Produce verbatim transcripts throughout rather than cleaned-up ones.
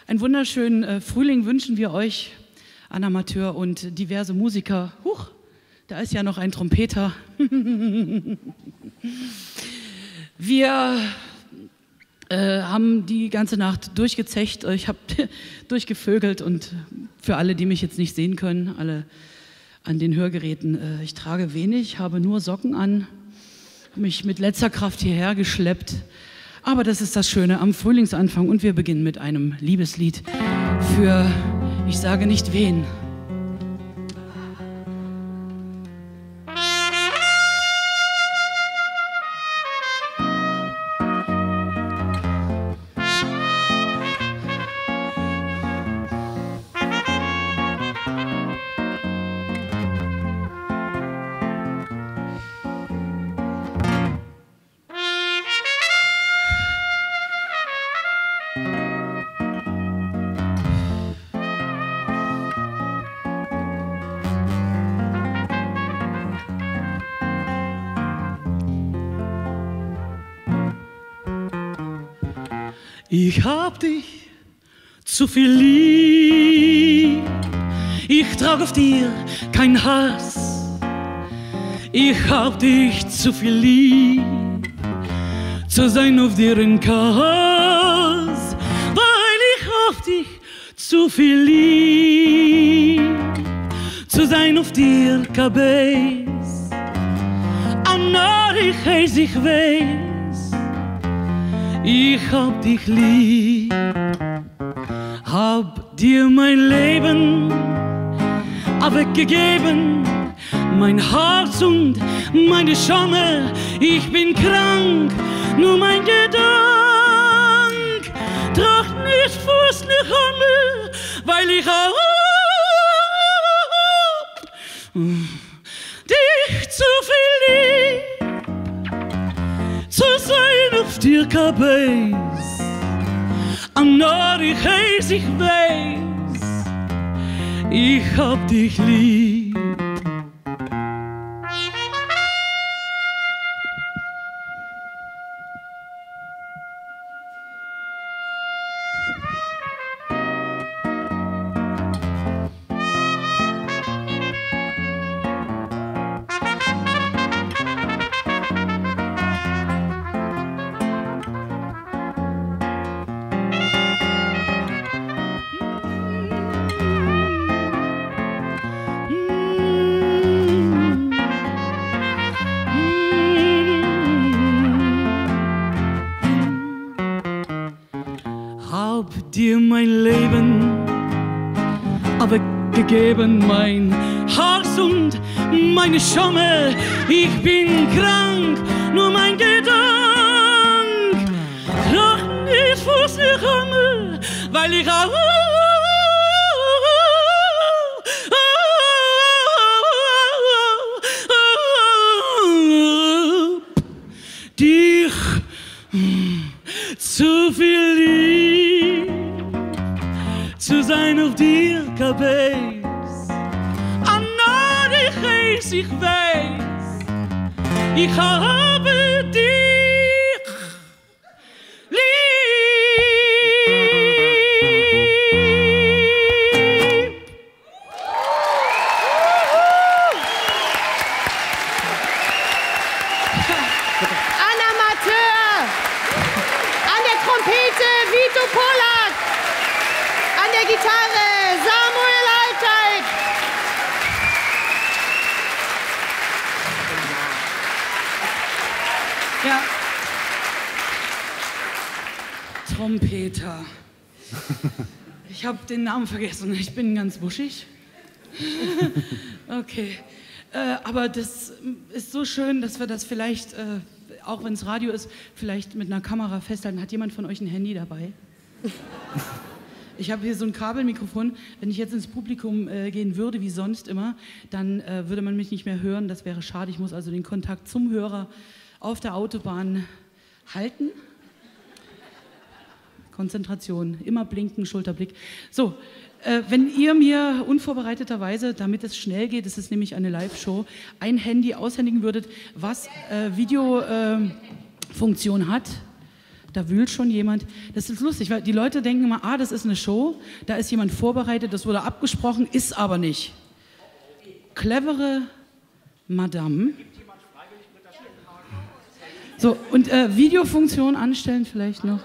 Einen wunderschönen äh, Frühling wünschen wir euch, an Amateur und diverse Musiker. Huch, da ist ja noch ein Trompeter. Wir äh, haben die ganze Nacht durchgezecht, ich habe durchgevögelt und für alle, die mich jetzt nicht sehen können, alle an den Hörgeräten, äh, ich trage wenig, habe nur Socken an, habe mich mit letzter Kraft hierher geschleppt. Aber das ist das Schöne am Frühlingsanfang und wir beginnen mit einem Liebeslied für, ich sage nicht wen. Ich hab dich zu viel lieb, ich trag auf dir kein Hass. Ich hab dich zu viel lieb, zu sein auf dir ein Chaos, weil ich hab dich zu viel lieb, zu sein auf dir kein Bass. Anna, ich heiß, ich weiß, ich hab dich lieb, hab dir mein Leben weggegeben, mein Herz und meine Scham. Ich bin krank, nur mein Gedank tragt nicht Fuß nach Himmel, weil ich hab dich zu viel lieb, zu sein auf dir kein Bass. Anna, ich heiß, ich weiß, ich hab dich lieb. Hab dir mein Leben weggegeben, mein Herz und meine Scham. Ich bin krank, nur mein Gedank tragt nicht Fuß nach Himmel, weil ich auch dich zu viel lieb, zu sein auf dir kein Bass. Anna, ich heiß, ich weiß, ich habe dich lieb. An Amateur, an der Trompete Vito Polak, an der Gitarre Samuel Alteig. Ja. Trompeter. Ich habe den Namen vergessen, ich bin ganz wuschig. Okay. Äh, aber das ist so schön, dass wir das vielleicht, äh, auch wenn es Radio ist, vielleicht mit einer Kamera festhalten. Hat jemand von euch ein Handy dabei? Ich habe hier so ein Kabelmikrofon. Wenn ich jetzt ins Publikum äh, gehen würde, wie sonst immer, dann äh, würde man mich nicht mehr hören. Das wäre schade. Ich muss also den Kontakt zum Hörer auf der Autobahn halten. Konzentration, immer blinken, Schulterblick. So, äh, wenn ihr mir unvorbereiteterweise, damit es schnell geht, es ist nämlich eine Live-Show, ein Handy aushändigen würdet, was äh, Videofunktion äh, hat, Da wühlt schon jemand. Das ist lustig, weil die Leute denken immer, ah, das ist eine Show, da ist jemand vorbereitet, das wurde abgesprochen, ist aber nicht. Clevere Madame. So, und äh, Videofunktion anstellen vielleicht noch.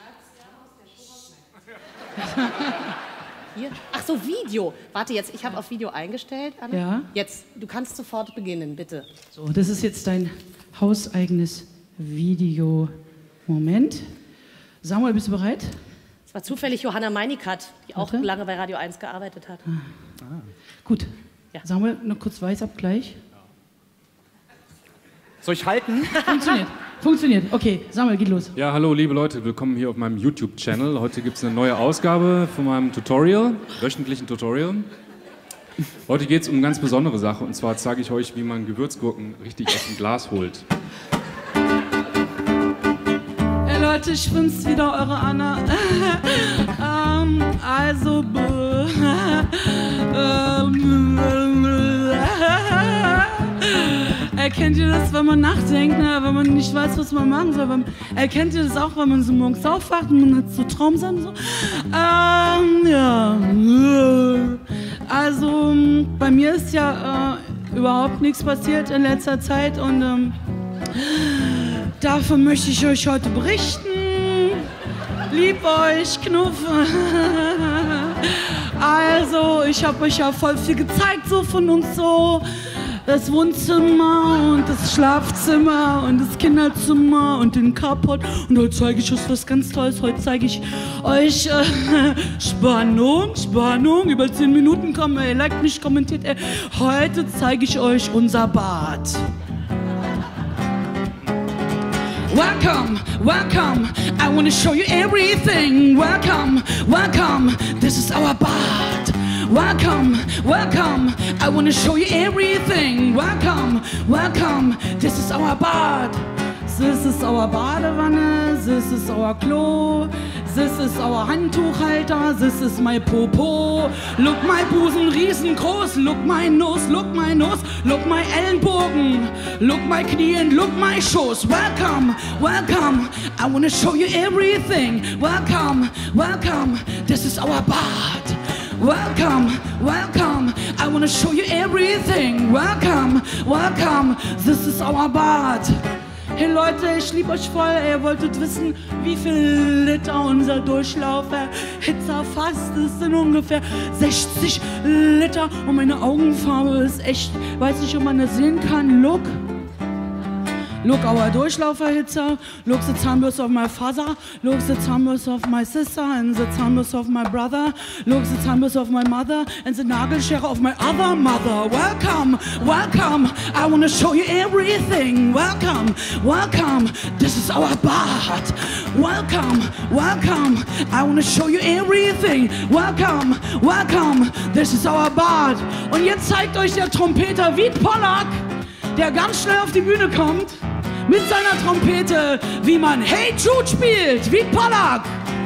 Hier? Ach so, Video. Warte jetzt, ich habe auf Video eingestellt, Anne. Ja. Jetzt, du kannst sofort beginnen, bitte. So, das ist jetzt dein hauseigenes Video. Moment. Samuel, bist du bereit? Es war zufällig Johanna Meinikat, die auch Warte. lange bei Radio eins gearbeitet hat. Ah. Ah. Gut. Ja. Samuel, noch kurz Weißabgleich. Soll ich halten? Funktioniert. Funktioniert. Okay, Samuel, geht los. Ja, hallo liebe Leute, willkommen hier auf meinem YouTube-Channel. Heute gibt es eine neue Ausgabe von meinem Tutorial, wöchentlichen Tutorial. Heute geht es um eine ganz besondere Sache, und zwar zeige ich euch, wie man Gewürzgurken richtig aus dem Glas holt. Hey Leute, ich bin's wieder, eure Anna. ähm, also... Erkennt ihr das, wenn man nachdenkt, ne? Wenn man nicht weiß, was man machen soll? Wenn, erkennt ihr das auch, wenn man so morgens aufwacht und man hat so Traumsachen so? Ähm, ja. Also, bei mir ist ja äh, überhaupt nichts passiert in letzter Zeit und ähm, davon möchte ich euch heute berichten. Lieb euch, Knuff. Also, ich habe euch ja voll viel gezeigt, so von uns so. Das Wohnzimmer und das Schlafzimmer und das Kinderzimmer und den Carport. Und heute zeige ich euch was ganz Tolles. Heute zeige ich euch äh, Spannung, Spannung. Über zehn Minuten kommen, ey, liked mich, kommentiert, ey. Heute zeige ich euch unser Bad. Welcome, welcome, I wanna show you everything. Welcome, welcome, this is our bad. Welcome, welcome, I wanna show you everything. Welcome, welcome, this is our bad. This is our Badewanne, this is our Klo, this is our Handtuchhalter, this is my Popo. Look my Busen riesengroß, look my nose, look my nose, look my Ellenbogen, look my Knie and look my Schoß. Welcome, welcome, I wanna show you everything. Welcome, welcome, this is our bad. Welcome, welcome, I wanna show you everything. Welcome, welcome, this is our bad. Hey Leute, ich lieb euch voll, ihr wolltet wissen, wie viel Liter unser Durchlauferhitzer fasst. Das sind ungefähr sechzig Liter und meine Augenfarbe ist echt, weiß nicht, ob man das sehen kann. Look. Look our Durchlauferhitzer, look the Zahnbürste of my father, look the Zahnbürste of my sister and the Zahnbürste of my brother, look the Zahnbürste of my mother and the Nagelschere of my other mother. Welcome, welcome, I wanna show you everything. Welcome, welcome, this is our bad. Welcome, welcome, I wanna show you everything. Welcome, welcome, this is our bad. Und jetzt zeigt euch der Trompeter Wied Pollack, der ganz schnell auf die Bühne kommt, mit seiner Trompete, wie man Hey Jude spielt. Wied Pollack.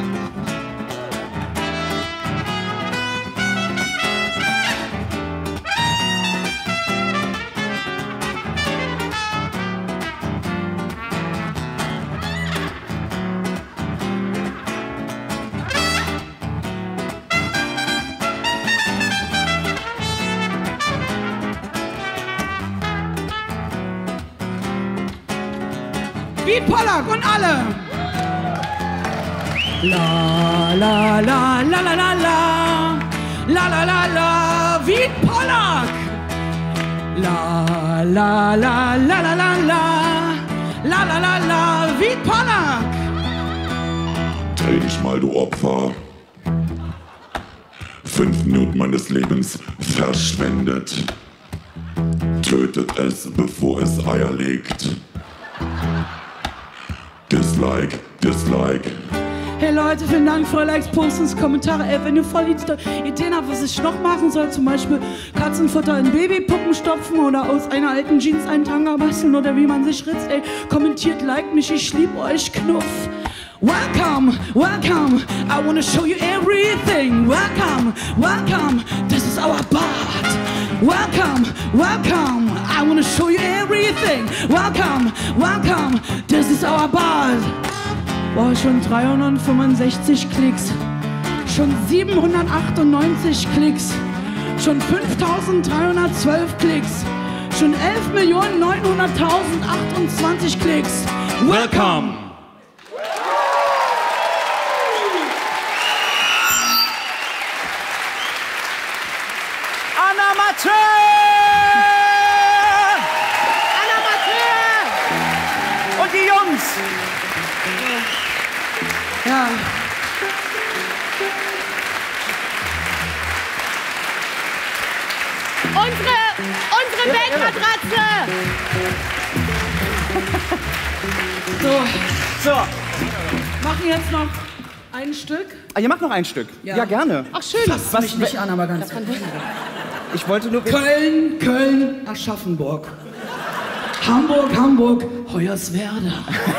Wied Pollack und alle. La la la la la la la la la la la Wied Pollack. La la la la la la la la la la la Wied Pollack. Dreh dich mal, du Opfer. Fünf Minuten meines Lebens verschwendet. Tötet es, bevor es Eier legt. Dislike, Dislike. Hey Leute, vielen Dank für eure Likes, Postings, Kommentare. Ey, wenn ihr voll Ideen habt, was ich noch machen soll, zum Beispiel Katzenfutter in Babypuppen stopfen oder aus einer alten Jeans einen Tanga basteln oder wie man sich ritzt, ey, kommentiert, liked mich, ich lieb euch, Knuff. Welcome, welcome, I wanna show you everything. Welcome, welcome, this is our bad. Welcome, welcome, I wanna show you everything. Welcome, welcome, this is our bad. Boah, schon dreihundertfünfundsechzig Klicks. Schon siebenhundertachtundneunzig Klicks. Schon fünftausenddreihundertzwölf Klicks. Schon elf Millionen neunhunderttausendachtundzwanzig Klicks. Welcome! Anna Mathieu! Anna Mathieu! Und die Jungs! Ja. Unsere, unsere Weltmatratze! So, So, machen jetzt noch ein Stück. ah, ihr macht noch ein Stück. Ja, Ja. gerne. Ach, schön. Fass mich nicht an, aber ganz gut. Ich wollte nur... Köln, Köln, Aschaffenburg. Hamburg, Hamburg, Hoyerswerda.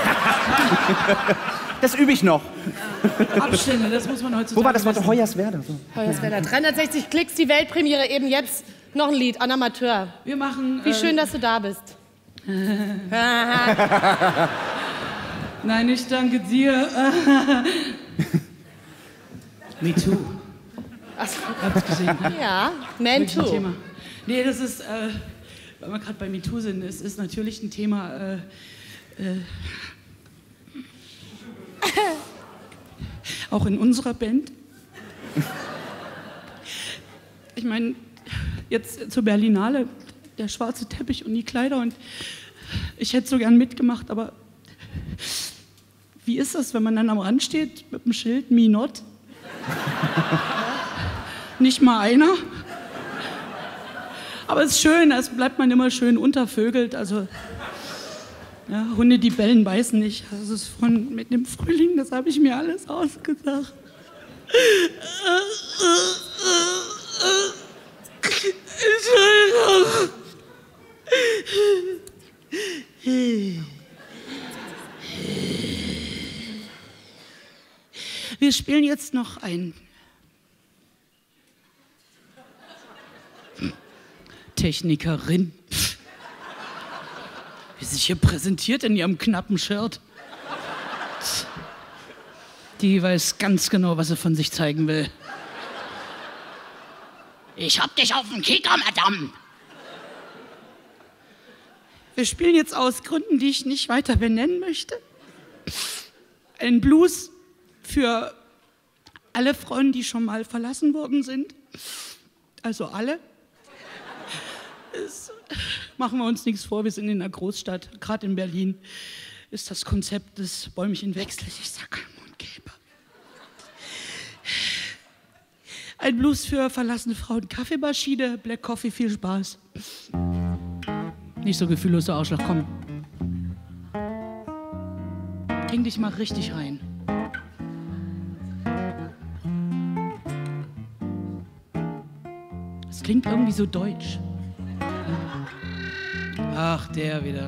Das übe ich noch. Abstände, das muss man heutzutage Wo war das Wort wissen. Hoyerswerda? So. Hoyerswerda. dreihundertsechzig Klicks, die Weltpremiere eben jetzt. Noch ein Lied, Anna Mathieu. Wir machen... Wie äh, schön, dass du da bist. Nein, ich danke dir. Me too. Hab's gesehen. Ne? Ja, Man Wirklich ein Too. Thema. Nee, das ist, äh, weil wir gerade bei Me Too sind, es ist natürlich ein Thema, äh, äh, auch in unserer Band. Ich meine, jetzt zur Berlinale, der schwarze Teppich und die Kleider und ich hätte so gern mitgemacht, aber wie ist das, wenn man dann am Rand steht mit dem Schild Me Not? Nicht mal einer. Aber es ist schön, es bleibt man immer schön untervögelt. Also ja, Hunde, die bellen, beißen nicht. Das ist von mit dem Frühling, das habe ich mir alles ausgedacht. Wir spielen jetzt noch ein Technikerin. Wie sich hier präsentiert in ihrem knappen Shirt. Die weiß ganz genau, was sie von sich zeigen will. Ich hab dich auf den Kicker, Madame. Wir spielen jetzt aus Gründen, die ich nicht weiter benennen möchte, einen Blues für alle Frauen, die schon mal verlassen worden sind. Also alle. Es, machen wir uns nichts vor, wir sind in einer Großstadt, gerade in Berlin ist das Konzept des Bäumchenwechsels, ich sag kein Mundgeber. Ein Blues für verlassene Frauen, Kaffeemaschine, Black Coffee, viel Spaß. Nicht so gefühllose Arschloch, komm. Häng dich mal richtig rein. Es klingt irgendwie so deutsch. Ach, der wieder.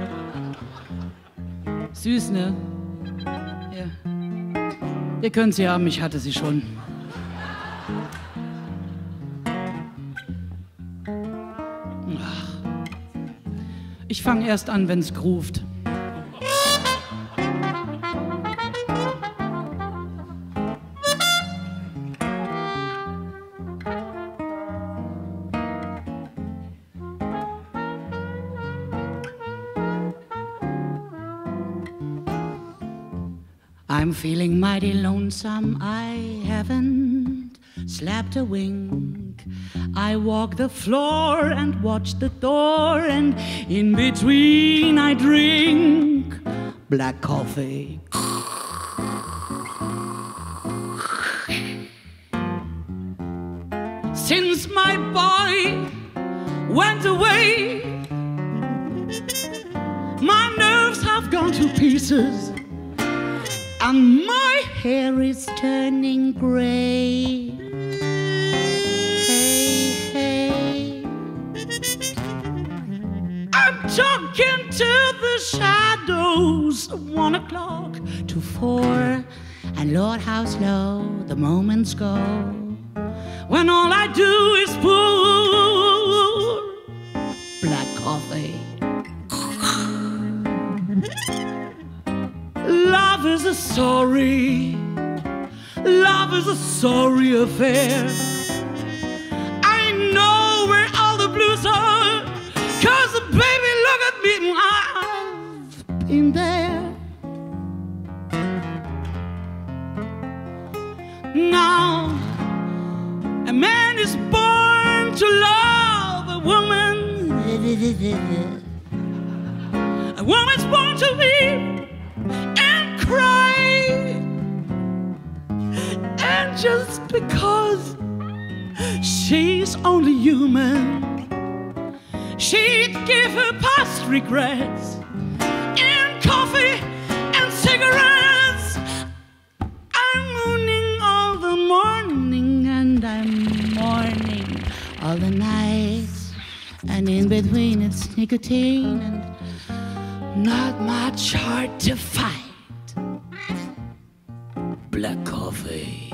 Süß, ne? Ja. Ihr könnt sie haben, ich hatte sie schon. Ach. Ich fange erst an, wenn's groovt. I'm feeling mighty lonesome, I haven't slept a wink. I walk the floor and watch the door, and in between I drink black coffee. Since my boy went away, my nerves have gone to pieces. And my hair is turning gray. Hey, hey. I'm talking to the shadows. One o'clock to four. And Lord, how slow the moments go when all I do is pour black coffee. Love is a sorry, love is a sorry affair. I know where all the blues are, 'cause baby, look at me, I've been there. Now, a man is born to love a woman. A woman's born to weep and cry. And just because she's only human, she'd give her past regrets in coffee and cigarettes. I'm mourning all the morning and I'm mourning all the nights, and in between it's nicotine and not much hard to fight. Black coffee.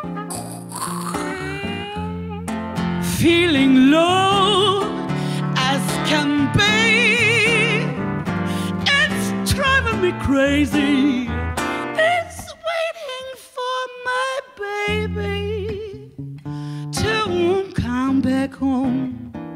Feeling low as can be. It's driving me crazy. It's waiting for my baby to come back home.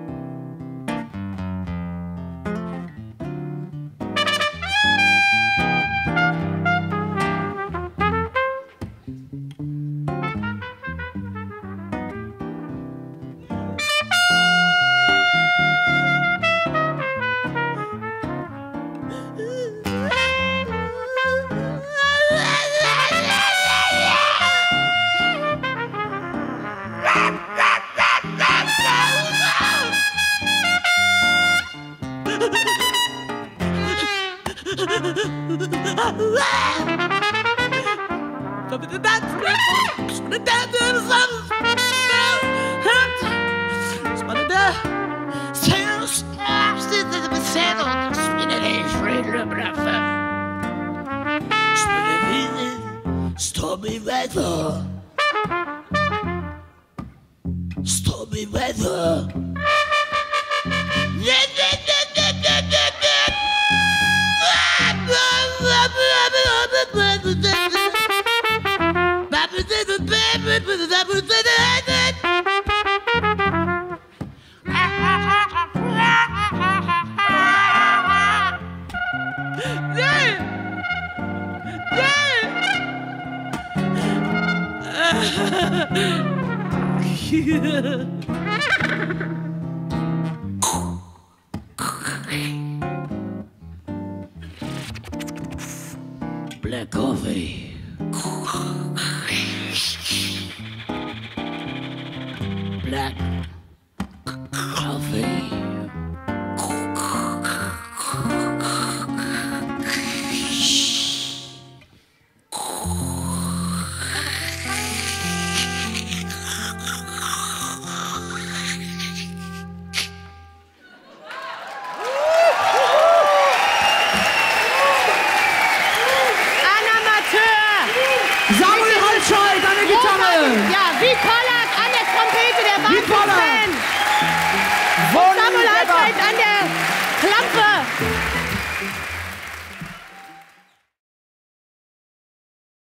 Stormy weather. Stormy weather. Black coffee. Black